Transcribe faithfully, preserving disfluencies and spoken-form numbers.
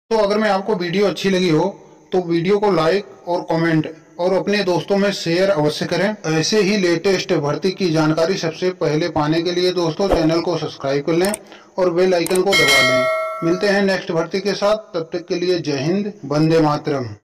तो अगर मैं आपको वीडियो अच्छी लगी हो तो वीडियो को लाइक और कमेंट और अपने दोस्तों में शेयर अवश्य करें। ऐसे ही लेटेस्ट भर्ती की जानकारी सबसे पहले पाने के लिए दोस्तों चैनल को सब्सक्राइब कर लें और बेल आइकन को दबा लें। मिलते हैं नेक्स्ट भर्ती के साथ, तब तक के लिए जय हिंद, वंदे मातरम।